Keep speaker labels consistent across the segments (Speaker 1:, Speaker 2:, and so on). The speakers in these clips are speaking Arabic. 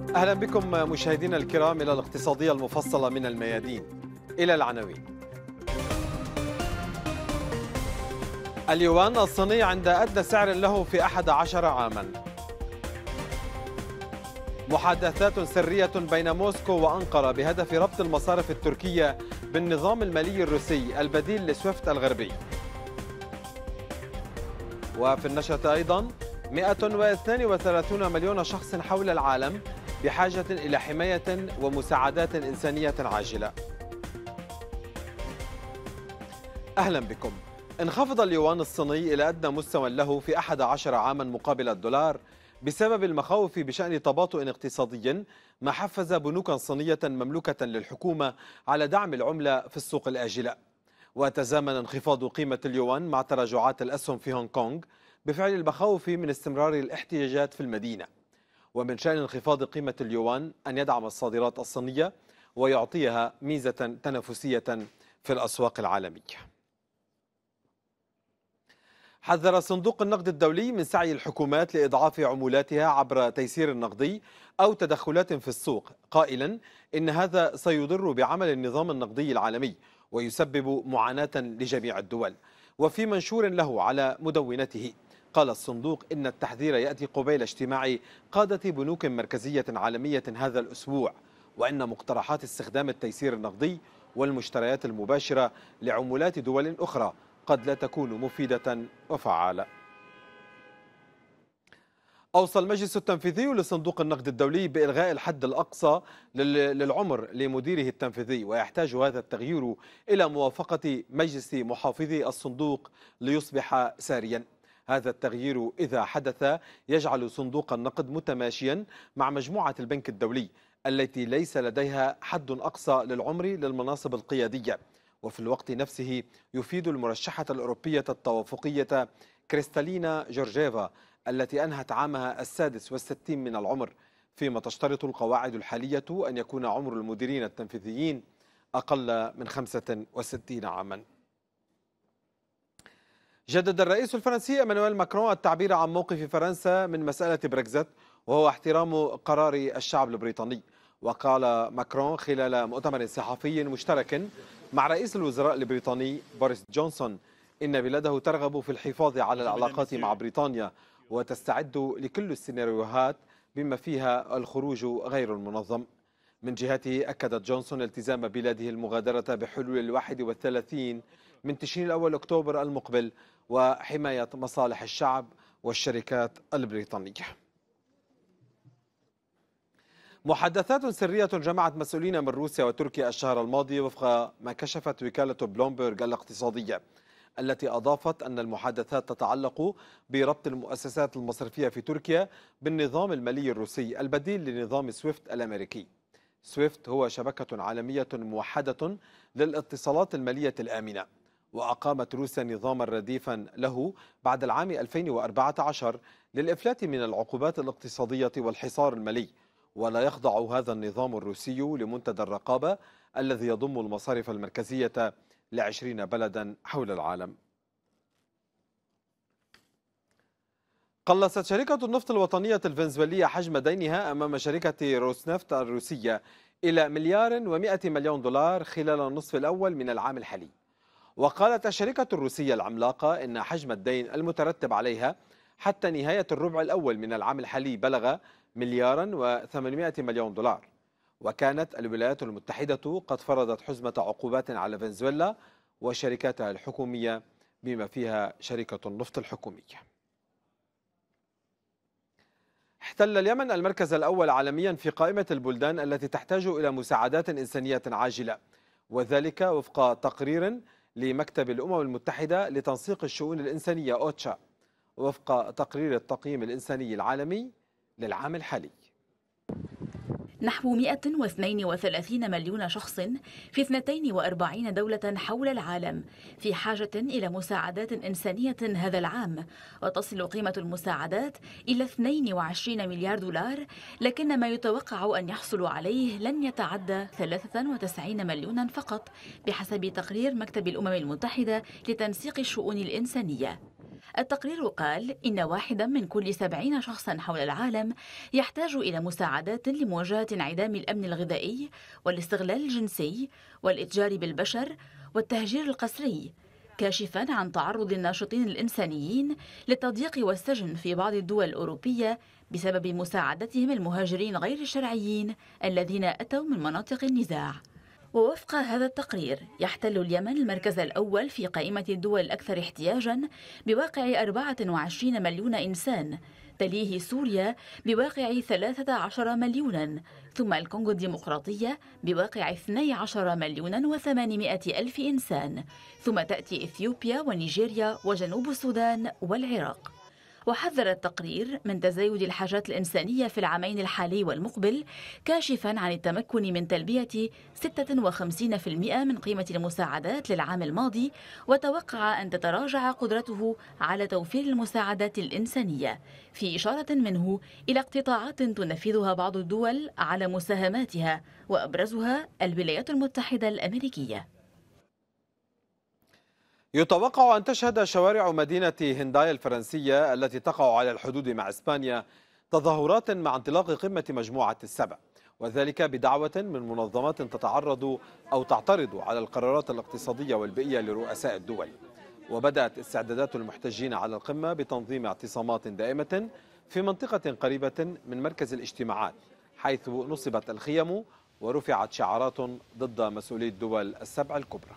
Speaker 1: أهلا بكم مشاهدينا الكرام إلى الاقتصادية المفصلة من الميادين. إلى العناوين. اليوان الصيني عند أدنى سعر له في 11 عاما. محادثات سرية بين موسكو وأنقرة بهدف ربط المصارف التركية بالنظام المالي الروسي البديل لسويفت الغربي. وفي النشرة أيضا 132 مليون شخص حول العالم بحاجة إلى حماية ومساعدات إنسانية عاجلة. أهلا بكم. انخفض اليوان الصيني إلى أدنى مستوى له في 11 عاما مقابل الدولار بسبب المخاوف بشأن تباطؤ اقتصادي، ما حفز بنوكا صينية مملوكة للحكومة على دعم العملة في السوق الآجلة. وتزامن انخفاض قيمة اليوان مع تراجعات الأسهم في هونغ كونغ بفعل المخاوف من استمرار الاحتجاجات في المدينة. ومن شأن انخفاض قيمة اليوان أن يدعم الصادرات الصينية ويعطيها ميزة تنافسية في الأسواق العالمية. حذر صندوق النقد الدولي من سعي الحكومات لإضعاف عمولاتها عبر تيسير نقدي أو تدخلات في السوق، قائلا إن هذا سيضر بعمل النظام النقدي العالمي ويسبب معاناة لجميع الدول. وفي منشور له على مدونته قال الصندوق إن التحذير يأتي قبيل اجتماع قادة بنوك مركزية عالمية هذا الأسبوع، وإن مقترحات استخدام التيسير النقدي والمشتريات المباشرة لعملات دول أخرى قد لا تكون مفيدة وفعالة. أوصى المجلس التنفيذي لصندوق النقد الدولي بإلغاء الحد الأقصى للعمر لمديره التنفيذي، ويحتاج هذا التغيير إلى موافقة مجلس محافظي الصندوق ليصبح ساريا. هذا التغيير إذا حدث يجعل صندوق النقد متماشيا مع مجموعة البنك الدولي التي ليس لديها حد أقصى للعمر للمناصب القيادية، وفي الوقت نفسه يفيد المرشحة الأوروبية التوافقية كريستالينا جورجيفا التي أنهت عامها 66 من العمر، فيما تشترط القواعد الحالية أن يكون عمر المديرين التنفيذيين أقل من 65 عاما. جدد الرئيس الفرنسي إيمانويل ماكرون التعبير عن موقف فرنسا من مسألة بريكزيت، وهو احترام قرار الشعب البريطاني. وقال ماكرون خلال مؤتمر صحفي مشترك مع رئيس الوزراء البريطاني بوريس جونسون إن بلاده ترغب في الحفاظ على العلاقات مع بريطانيا وتستعد لكل السيناريوهات بما فيها الخروج غير المنظم. من جهته أكدت جونسون التزام بلاده المغادرة بحلول 31 من تشرين الأول أكتوبر المقبل وحماية مصالح الشعب والشركات البريطانية. محادثات سرية جمعت مسؤولين من روسيا وتركيا الشهر الماضي وفق ما كشفت وكالة بلومبرغ الاقتصادية، التي أضافت أن المحادثات تتعلق بربط المؤسسات المصرفية في تركيا بالنظام المالي الروسي البديل لنظام سويفت الأمريكي. سويفت هو شبكة عالمية موحدة للاتصالات المالية الآمنة، وأقامت روسيا نظاما رديفا له بعد العام 2014 للإفلات من العقوبات الاقتصادية والحصار المالي، ولا يخضع هذا النظام الروسي لمنتدى الرقابة الذي يضم المصارف المركزية ل20 بلدا حول العالم. قلصت شركة النفط الوطنية الفنزويلية حجم دينها أمام شركة روسنفت الروسية إلى $1,100,000,000 خلال النصف الأول من العام الحالي. وقالت الشركة الروسية العملاقة إن حجم الدين المترتب عليها حتى نهاية الربع الأول من العام الحالي بلغ $1,800,000,000. وكانت الولايات المتحدة قد فرضت حزمة عقوبات على فنزويلا وشركاتها الحكومية بما فيها شركة النفط الحكومية. احتل اليمن المركز الأول عالميا في قائمة البلدان التي تحتاج إلى مساعدات إنسانية عاجلة، وذلك وفق تقرير لمكتب الأمم المتحدة لتنسيق الشؤون الإنسانية أوتشا، وفق تقرير التقييم الإنساني العالمي للعام الحالي.
Speaker 2: نحو 132 مليون شخص في 42 دولة حول العالم في حاجة إلى مساعدات إنسانية هذا العام، وتصل قيمة المساعدات إلى 22 مليار دولار، لكن ما يتوقع أن يحصلوا عليه لن يتعدى 93 مليونا فقط بحسب تقرير مكتب الأمم المتحدة لتنسيق الشؤون الإنسانية. التقرير قال إن واحدا من كل 70 شخصا حول العالم يحتاج إلى مساعدات لمواجهة انعدام الأمن الغذائي والاستغلال الجنسي والإتجار بالبشر والتهجير القسري، كاشفا عن تعرض الناشطين الإنسانيين للتضييق والسجن في بعض الدول الأوروبية بسبب مساعدتهم المهاجرين غير الشرعيين الذين أتوا من مناطق النزاع. ووفق هذا التقرير يحتل اليمن المركز الأول في قائمة الدول الأكثر احتياجاً بواقع 24 مليون إنسان، تليه سوريا بواقع 13 مليوناً، ثم الكونغو الديمقراطية بواقع 12 مليون و800 ألف إنسان، ثم تأتي إثيوبيا ونيجيريا وجنوب السودان والعراق. وحذر التقرير من تزايد الحاجات الإنسانية في العامين الحالي والمقبل، كاشفاً عن التمكن من تلبية 56% من قيمة المساعدات للعام الماضي، وتوقع أن تتراجع قدرته على توفير المساعدات الإنسانية، في إشارة منه إلى اقتطاعات تنفذها بعض الدول على مساهماتها وأبرزها الولايات المتحدة الأمريكية.
Speaker 1: يتوقع أن تشهد شوارع مدينة هنداي الفرنسية التي تقع على الحدود مع إسبانيا تظاهرات مع انطلاق قمة مجموعة السبع، وذلك بدعوة من منظمات تتعرض أو تعترض على القرارات الاقتصادية والبيئية لرؤساء الدول. وبدأت استعدادات المحتجين على القمة بتنظيم اعتصامات دائمة في منطقة قريبة من مركز الاجتماعات، حيث نصبت الخيم ورفعت شعارات ضد مسؤولي الدول السبع الكبرى.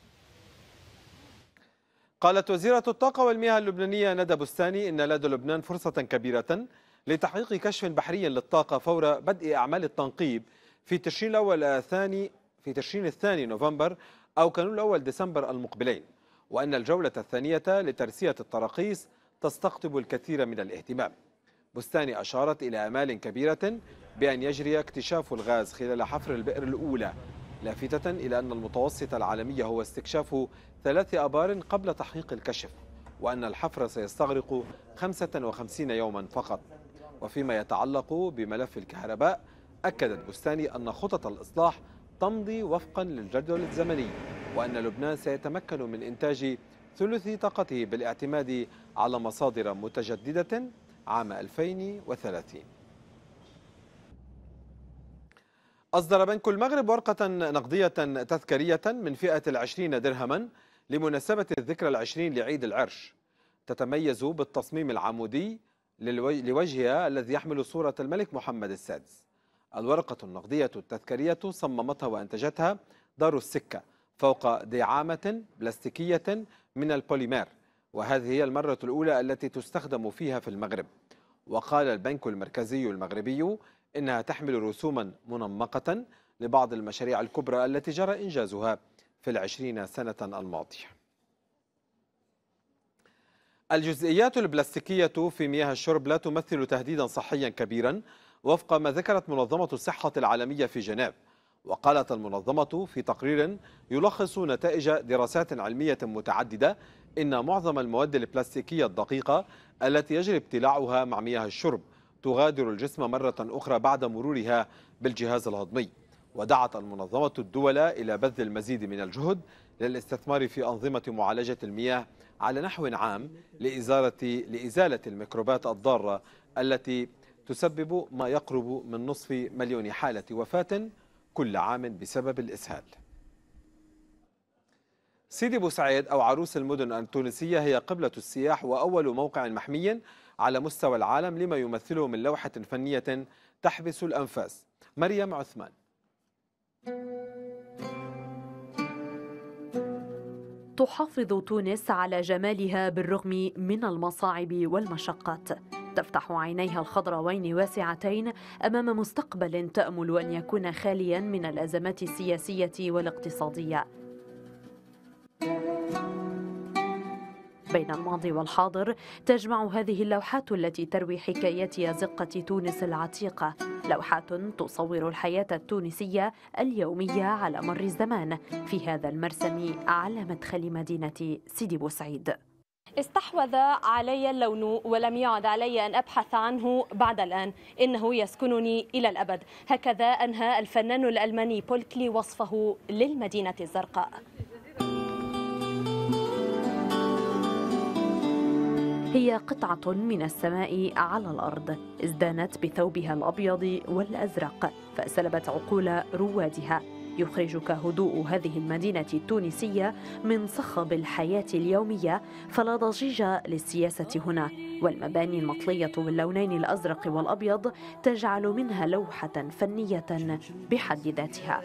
Speaker 1: قالت وزيرة الطاقة والمياه اللبنانية ندى بستاني إن لدى لبنان فرصة كبيرة لتحقيق كشف بحري للطاقة فور بدء أعمال التنقيب في تشرين الثاني نوفمبر أو كانون الأول ديسمبر المقبلين، وأن الجولة الثانية لترسية التراخيص تستقطب الكثير من الاهتمام. بستاني أشارت إلى آمال كبيرة بأن يجري اكتشاف الغاز خلال حفر البئر الأولى، لافتة إلى أن المتوسط العالمي هو استكشاف 3 آبار قبل تحقيق الكشف، وأن الحفر سيستغرق 55 يوما فقط. وفيما يتعلق بملف الكهرباء، أكدت بستاني أن خطط الإصلاح تمضي وفقا للجدول الزمني، وأن لبنان سيتمكن من إنتاج ثلث طاقته بالاعتماد على مصادر متجددة عام 2030. أصدر بنك المغرب ورقة نقدية تذكارية من فئة 20 درهما لمناسبة الذكرى 20 لعيد العرش، تتميز بالتصميم العمودي لوجهها الذي يحمل صورة الملك محمد السادس. الورقة النقدية التذكارية صممتها وأنتجتها دار السكة فوق دعامة بلاستيكية من البوليمير، وهذه هي المرة الأولى التي تستخدم فيها في المغرب. وقال البنك المركزي المغربي إنها تحمل رسوما منمقة لبعض المشاريع الكبرى التي جرى إنجازها في 20 سنة الماضية. الجزئيات البلاستيكية في مياه الشرب لا تمثل تهديدا صحيا كبيرا وفق ما ذكرت منظمة الصحة العالمية في جنيف. وقالت المنظمة في تقرير يلخص نتائج دراسات علمية متعددة إن معظم المواد البلاستيكية الدقيقة التي يجري ابتلاعها مع مياه الشرب تغادر الجسم مرة أخرى بعد مرورها بالجهاز الهضمي. ودعت المنظمة الدول إلى بذل المزيد من للاستثمار في أنظمة معالجة المياه على نحو عام لإزالة الميكروبات الضارة التي تسبب ما يقرب من نصف مليون حالة وفاة كل عام بسبب الإسهال. سيدي بوسعيد أو عروس المدن التونسية هي قبلة السياح وأول موقع محمي على مستوى العالم لما يمثله من لوحة فنية تحبس الأنفاس. مريم عثمان.
Speaker 3: تحافظ تونس على جمالها بالرغم من المصاعب والمشقات. تفتح عينيها الخضراوين واسعتين أمام مستقبل تأمل أن يكون خاليا من الأزمات السياسية والاقتصادية. بين الماضي والحاضر تجمع هذه اللوحات التي تروي حكايات أزقة تونس العتيقة، لوحات تصور الحياة التونسية اليومية على مر الزمان في هذا المرسم على مدخل مدينة سيدي بوسعيد.
Speaker 4: استحوذ علي اللون ولم يعد علي أن أبحث عنه بعد الآن، إنه يسكنني إلى الأبد. هكذا أنهى الفنان الألماني بول كلي وصفه للمدينة الزرقاء.
Speaker 3: هي قطعة من السماء على الأرض، ازدانت بثوبها الأبيض والأزرق فأسلبت عقول روادها. يخرجك هدوء هذه المدينة التونسية من صخب الحياة اليومية، فلا ضجيج للسياسة هنا، والمباني المطلية باللونين الأزرق والأبيض تجعل منها لوحة فنية بحد ذاتها.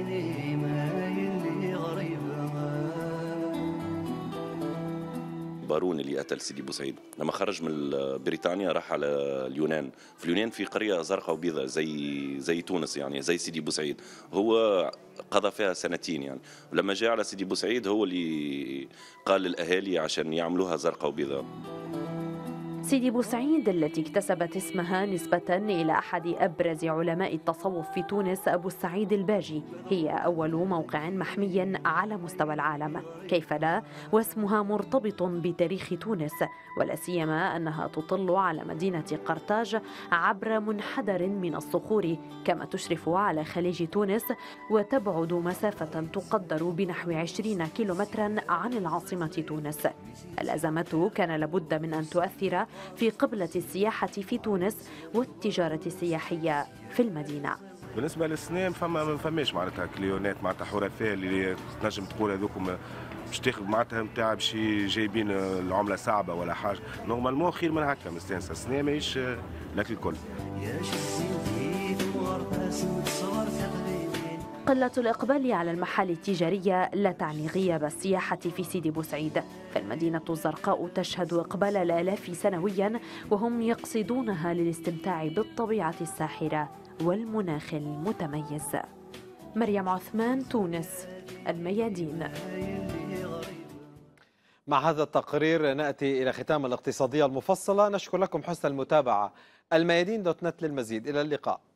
Speaker 5: بارون اللي قتل سيدي بوسعيد لما خرج من بريطانيا راح على اليونان. في اليونان في قرية زرقاء وبيضاء زي تونس، يعني زي سيدي بوسعيد. هو قضى فيها سنتين يعني، ولما جاء على سيدي بوسعيد هو اللي قال للأهالي عشان يعملوها زرقاء وبيضاء.
Speaker 3: سيدي بوسعيد التي اكتسبت اسمها نسبة إلى أحد أبرز علماء التصوف في تونس أبو السعيد الباجي، هي أول موقع محمي على مستوى العالم، كيف لا، واسمها مرتبط بتاريخ تونس، ولا سيما أنها تطل على مدينة قرطاج عبر منحدر من الصخور، كما تشرف على خليج تونس وتبعد مسافة تقدر بنحو 20 كيلومترا عن العاصمة تونس. الأزمة كان لابد من أن تؤثر في قبلة السياحة في تونس والتجارة السياحية في المدينة.
Speaker 6: بالنسبة للسنام ما فماش معناتها كليونات معناتها حرفاء اللي تنجم تقول هذوكم باش تاخذ معناتها نتاع باش جايبين العملة صعبة ولا حاجة. نورمالمون خير من هكا مستانسة. السنام ماهيش لك الكل.
Speaker 3: قلة الإقبال على المحال التجارية لا تعني غياب السياحة في سيدي بوسعيد، فالمدينة الزرقاء تشهد إقبال الآلاف سنويا، وهم يقصدونها للاستمتاع بالطبيعة الساحرة والمناخ المتميز. مريم عثمان، تونس، الميادين.
Speaker 1: مع هذا التقرير نأتي إلى ختام الاقتصادية المفصلة. نشكر لكم حسن المتابعة. الميادين.net للمزيد. إلى اللقاء.